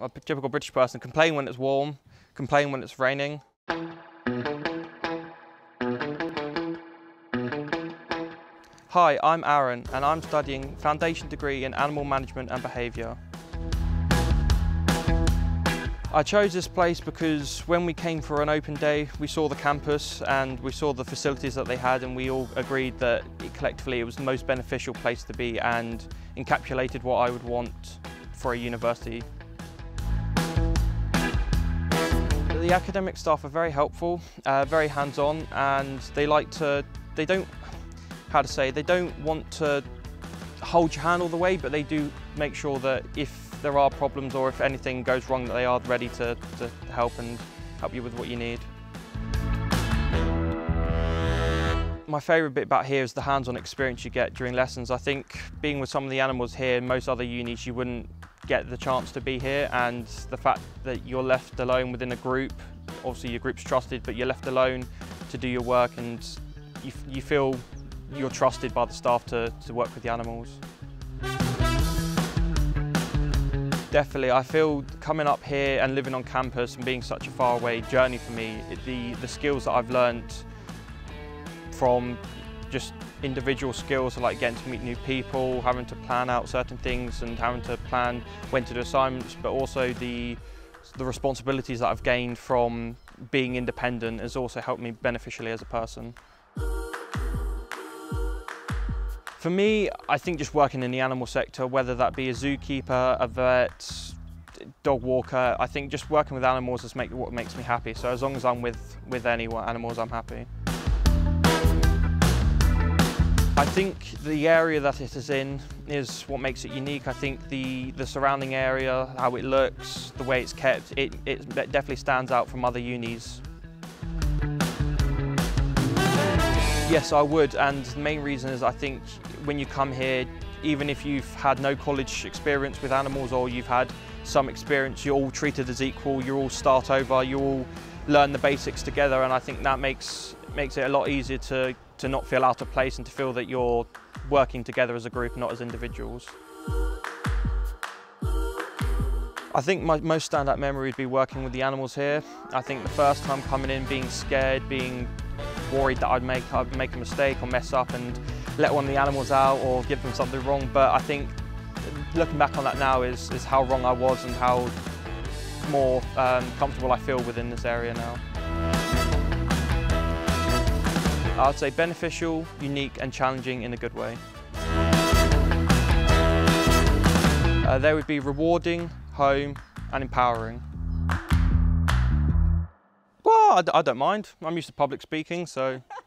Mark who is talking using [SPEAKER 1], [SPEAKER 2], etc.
[SPEAKER 1] a typical British person, complain when it's warm, complain when it's raining. Hi, I'm Aaron and I'm studying foundation degree in animal management and behaviour. I chose this place because when we came for an open day, we saw the campus and we saw the facilities that they had, and we all agreed that collectively it was the most beneficial place to be and encapsulated what I would want for a university. The academic staff are very helpful, very hands-on, and they don't want to hold your hand all the way, but they do make sure that if there are problems or if anything goes wrong, that they are ready to help and help you with what you need. My favourite bit about here is the hands-on experience you get during lessons. I think being with some of the animals here, in most other unis you wouldn't get the chance to be here, and the fact that you're left alone within a group, obviously your group's trusted, but you're left alone to do your work, and you feel you're trusted by the staff to work with the animals. Definitely, I feel coming up here and living on campus and being such a far away journey for me, the skills that I've learned from just individual skills, like getting to meet new people, having to plan out certain things and having to plan when to do assignments, but also the responsibilities that I've gained from being independent has also helped me beneficially as a person. For me, I think just working in the animal sector, whether that be a zookeeper, a vet, dog walker, I think just working with animals is what makes me happy. So as long as I'm with any animals, I'm happy. I think the area that it is in is what makes it unique. I think the surrounding area, how it looks, the way it's kept, it definitely stands out from other unis. Yes, I would, and the main reason is I think when you come here, even if you've had no college experience with animals or you've had some experience, you're all treated as equal, you all start over, you all learn the basics together, and I think that makes it a lot easier to not feel out of place and to feel that you're working together as a group, not as individuals. I think my most standout memory would be working with the animals here. I think the first time coming in, being scared, being worried that I'd make a mistake or mess up and let one of the animals out or give them something wrong, but I think looking back on that now is how wrong I was and how more comfortable I feel within this area now. I'd say beneficial, unique and challenging in a good way. They would be rewarding, home and empowering. Well, I don't mind. I'm used to public speaking, so